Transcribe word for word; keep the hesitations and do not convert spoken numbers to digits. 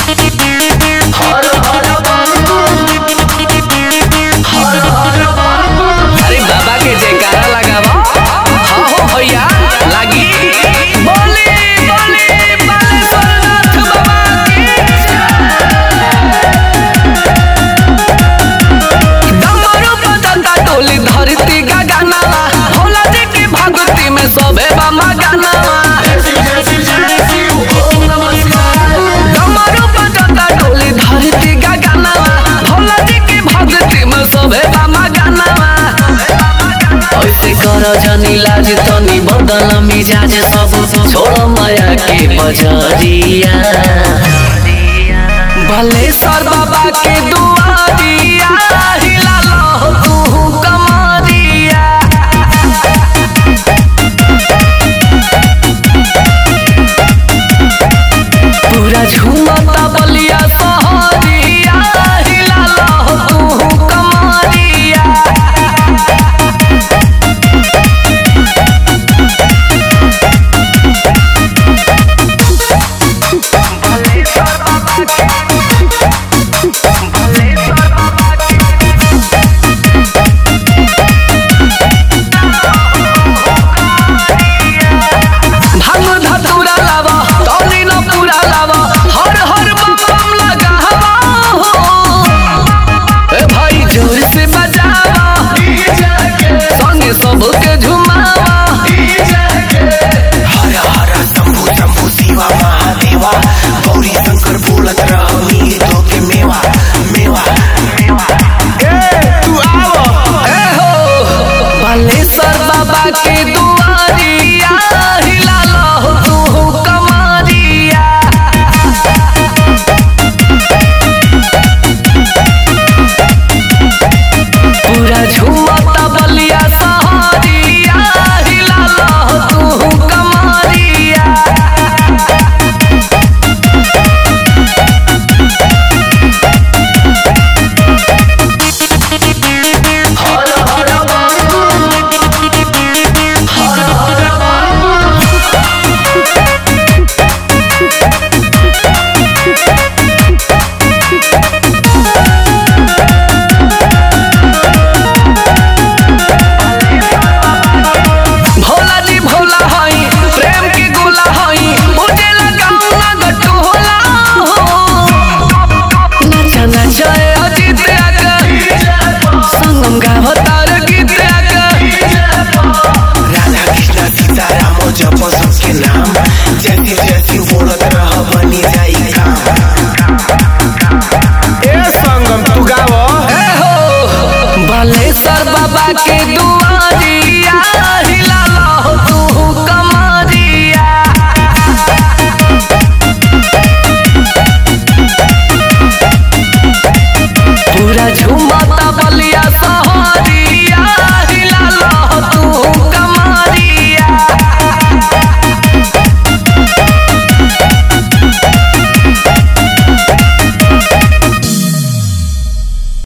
अरे बाबा के जयकारा लगावा। हाँ हो भैया लागी बोली बोली बालेश्वरनाथ बाबा की डमरू बजाता टोली धरती का गाना भोला जी की भक्ति में सबे बामा गाना डमरू बजाता टोली धरती का गाना भोला जी की भक्ति में सबे बामा गाना ऐसे करो जनी लाज तनी बदल मिजाज सब छोड़ो माया के बजरिया बालेश्वर बाबा के दुआरिया हिला लो तू कमरिया पूरा झूमता बलिया सहरिया हिला लो तू कमरिया सबके झुमावा हर हर शंभु शंभु शिवा महादेवा गौरी शंकर बोलत रह